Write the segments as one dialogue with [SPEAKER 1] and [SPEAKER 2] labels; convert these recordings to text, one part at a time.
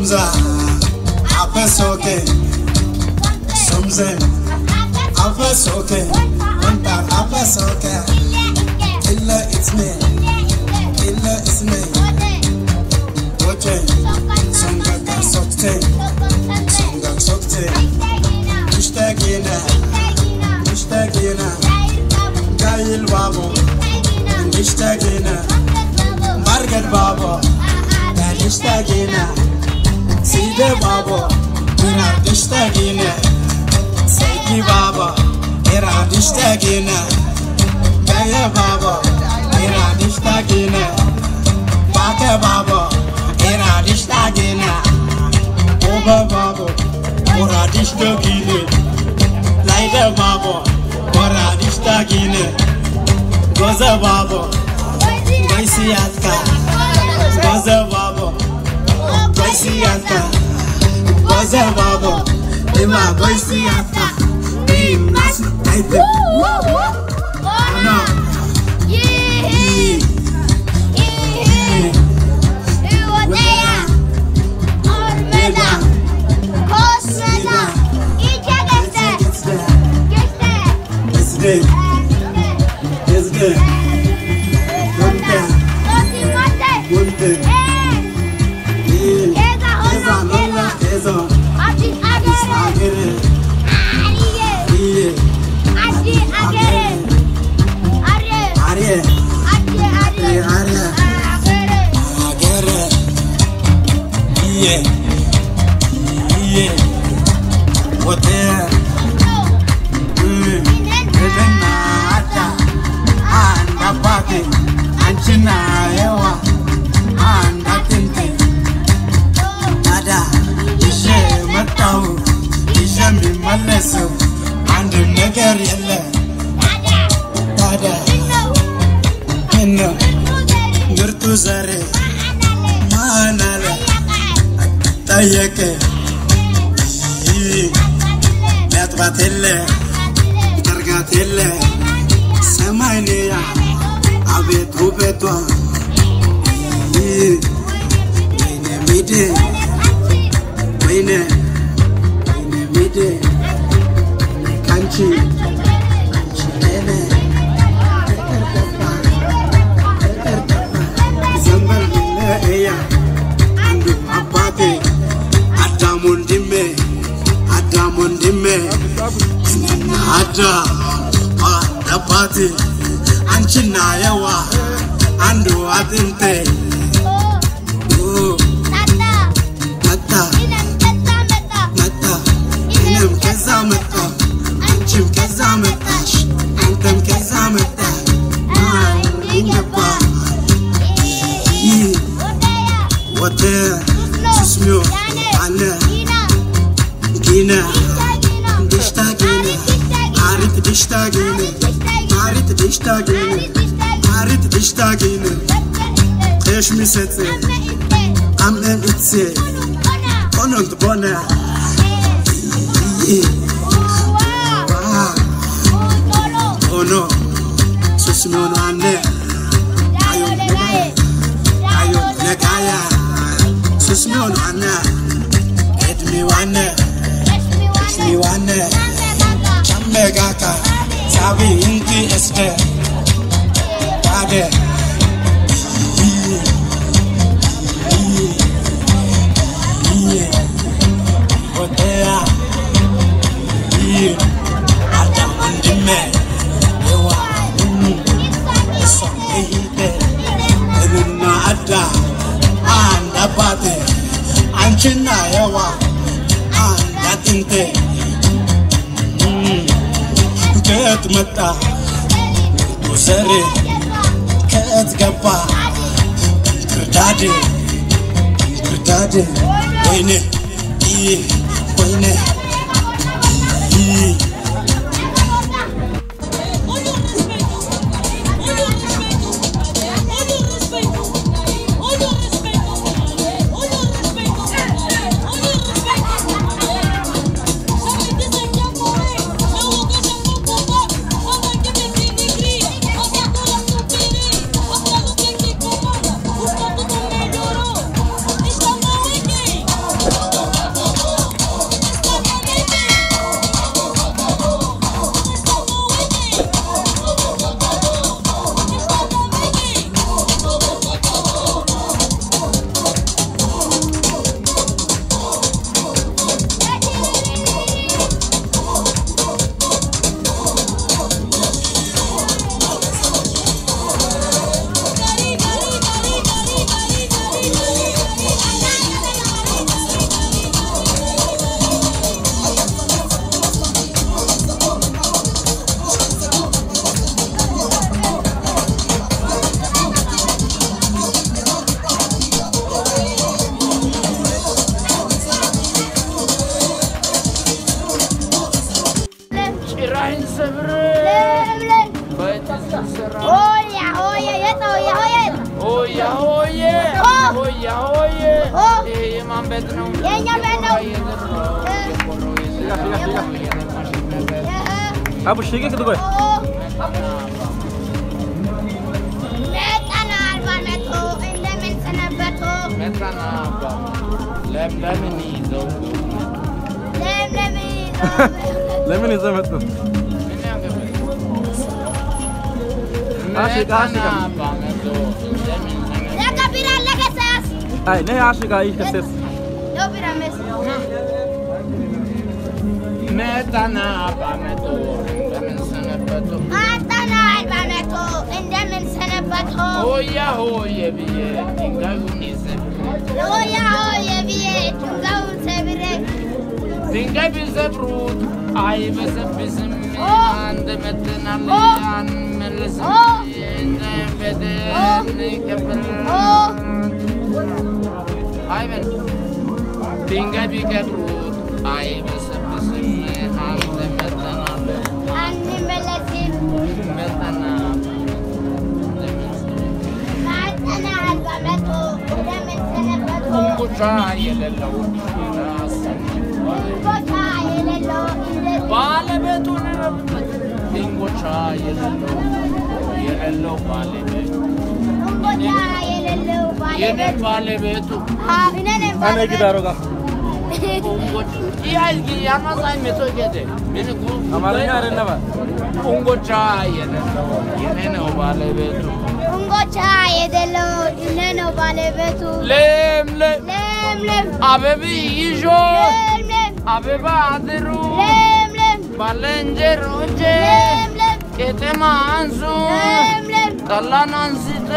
[SPEAKER 1] Sumza, Apesoke, Sumzen, Apesoke, Anta Apesoke, Illa it's me, Illa it's me. Oche, Sunga Sokte, Sunga Sokte, Ishtagina, Ishtagina, Gail Babo, Ishtagina, Margaret Babo. Ishtagina, Side Baba, Ira Ishtagina, Seki Baba, Ira Ishtagina, Gaya Baba, Ira Ishtagina, Baka Baba, Ira Ishtagina, Oba Baba, Ora Ishtagina, Laida Baba, Ora Ishtagina, Goza Baba, Gaisiatka, Goza Baba. Goisiata, Goza Baba, Ema Goisiata, Im Nas Aite. No. Ormeda, Kosmeda, İçegeste, Geste, Geste, Gunte, Gunte. And the nigger yella Dada Inno Nurtu zare Manale Tayeke Metbatelle Targatelle Samaynea Abetu betwa Wayne mide Wayne mide Kanchi Nene Zambal Nene Eya Andu Abate Adamundime Ada Abate Anchina Yawa Andu Adinte Nata Inem Kezameta Anchim Kezameta Antem Kezameta Ingepa Wote Susmio Ane Gina Dishtagine Arit Dishtagine Arit Dishtagine Arit Dishtagine Keshmi Setse Amem Itse Onont Bona Oh no Susmio Ane Ayo Negaya Susmio Ane Edmi Wane Miwane Chamegaka Sabi Inti Este Ade Otea Adam Andime Ewa So Ehite Eluna Ada Anda Bate Anchina Ewa Anda Tinte Ket mata Usere Ket gapa Kerdade Wayne Wayne
[SPEAKER 2] የማን ቤት ነው?
[SPEAKER 3] የኛ ቤት ነው።
[SPEAKER 4] አቡ ሽጌ ከዱባይ
[SPEAKER 3] መጣና አልባነቶ እንደምን ሰነበቶ
[SPEAKER 2] መጣና ለምን ይዘው
[SPEAKER 4] ለምን ይዘው መጡ? አሽቃ
[SPEAKER 3] ለከቢራ ለከሳስ
[SPEAKER 4] አይ ነይ አሽቃ ይከሰስ
[SPEAKER 3] ለቢራ መስ
[SPEAKER 2] መጣና ባመቶ እንደምን ሰነበቶ
[SPEAKER 3] መጣና አልባነቶ እንደምን ሰነበቶ
[SPEAKER 2] ሆያ ሆየ ብዬ ድንጋዩን ይዘብ
[SPEAKER 3] ሆያ ሆየ ብዬ ድንጋዩን ሰብሬ
[SPEAKER 2] ድንጋይ ቢሰብሩት አይበሰብስም አንድ መተናል አንመለስም በደን ይከብር አይበል ድንጋይ ቢቀብሩት አይበሰብስም አንድ መተናል
[SPEAKER 3] አንመለስም
[SPEAKER 2] መተና
[SPEAKER 3] መጣና አልባነቶ እንደምን ሰነበቶ
[SPEAKER 2] እንጉቻ የሌለው
[SPEAKER 3] ቦታ የሌለው
[SPEAKER 2] ባለቤቱን ረብበት ድንጎቻ የሌለው ባለቤቱ
[SPEAKER 3] ቦታ የሌለው
[SPEAKER 2] የኔ ባለቤቱ
[SPEAKER 3] እኔ
[SPEAKER 4] አነ ጊዳሮጋ
[SPEAKER 2] እንጎቻ ያይጊ ያማሳይ መቶ ገደ ምን እኮ
[SPEAKER 4] አማርኛ አይደለም
[SPEAKER 2] እንጎቻ የሌለው የኔ ነው ባለቤቱ
[SPEAKER 3] እንጎቻ የሌለው እኔ ነው ባለቤቱ
[SPEAKER 2] ለምለም
[SPEAKER 3] ለምለም
[SPEAKER 2] አበቢ ይዞ
[SPEAKER 3] ለምለም
[SPEAKER 2] አበባ አድሩ
[SPEAKER 3] ለምለም
[SPEAKER 2] ባለንጀሮቼ
[SPEAKER 3] ለምለም
[SPEAKER 2] ከተማ አንሱ
[SPEAKER 3] ለምለም
[SPEAKER 2] ጠላን አንስተ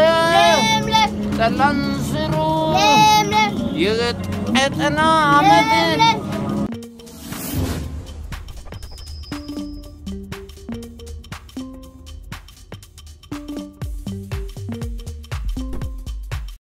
[SPEAKER 2] ጠላን ስሩ
[SPEAKER 3] ለምለም
[SPEAKER 2] የጠና አመት